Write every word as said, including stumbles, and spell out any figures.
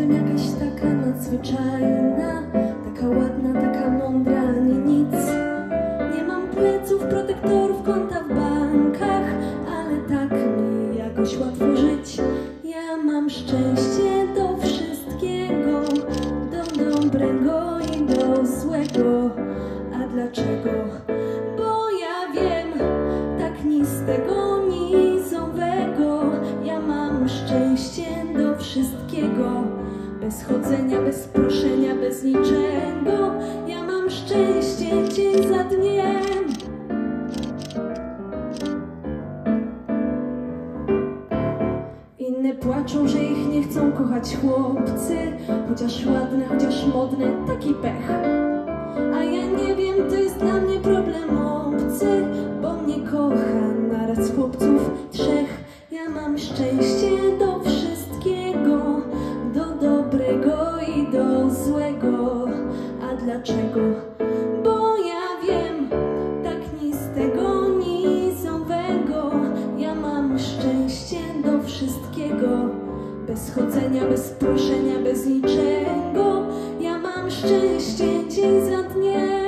Jestem jakaś taka nadzwyczajna, taka ładna, taka mądra, nie nic. Nie mam pleców, protektorów, konta w bankach, ale tak mi jakoś łatwo żyć. Ja mam szczęście do wszystkiego, do dobrego i do złego. A dlaczego? Bo ja wiem, tak ni z tego, ni z owego. Ja mam szczęście do wszystkiego, bez chodzenia, bez proszenia, bez niczego. Ja mam szczęście dzień za dniem. Inne płaczą, że ich nie chcą kochać chłopcy, chociaż ładne, chociaż modne, taki pech. A ja nie wiem, to jest dla mnie problem obcy, bo mnie kocha naraz chłopców trzech. Ja mam szczęście do wszystkiego, do dobrego i do złego. A dlaczego? Bo ja wiem, tak ni z tego, ni z owego. Ja mam szczęście do wszystkiego, bez chodzenia, bez proszenia, bez niczego. Ja mam szczęście dzień za dniem.